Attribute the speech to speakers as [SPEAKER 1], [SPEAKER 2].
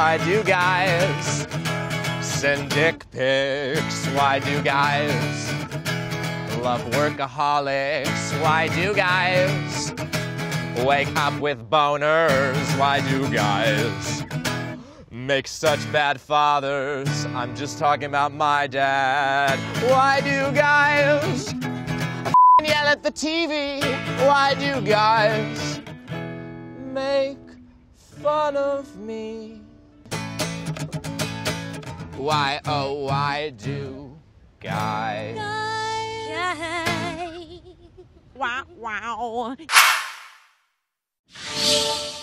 [SPEAKER 1] Why do guys send dick pics? Why do guys love workaholics? Why do guys wake up with boners? Why do guys make such bad fathers? I'm just talking about my dad. Why do guys yell at the TV? Why do guys make fun of me? Why, oh, why do guys?
[SPEAKER 2] Wow, wow.